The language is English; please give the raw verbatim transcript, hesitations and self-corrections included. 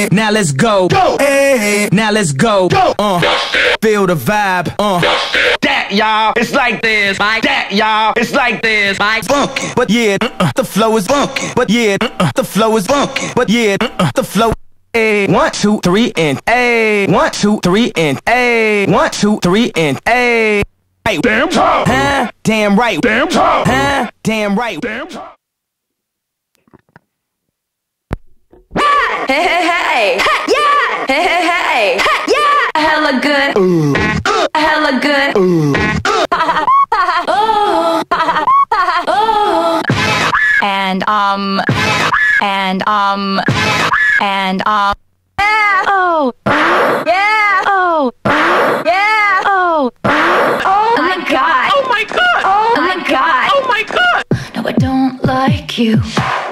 Hey, now let's go. Go. Hey, now let's go. Go. Uh, feel the vibe. Uh, that y'all, it's like this. Like that y'all, it's like this. Like funky, but yeah, uh, the flow is funky. But yeah, uh, the flow is funky. But yeah, uh, the flow. Hey, one, two, three, and hey, one, two, three, and hey, one, two, three, and hey. Hey, damn time. Huh? Damn right. Damn time. Huh? Damn right. Damn time. Hey, hey, hey, hey, yeah, hey, hey, hey, hey, yeah, hella good, uh, hella good, uh, oh, oh, and um, and um, and um, yeah, oh, yeah, oh, yeah, oh, oh my god, oh my god, oh my god, oh my god, no, I don't like you.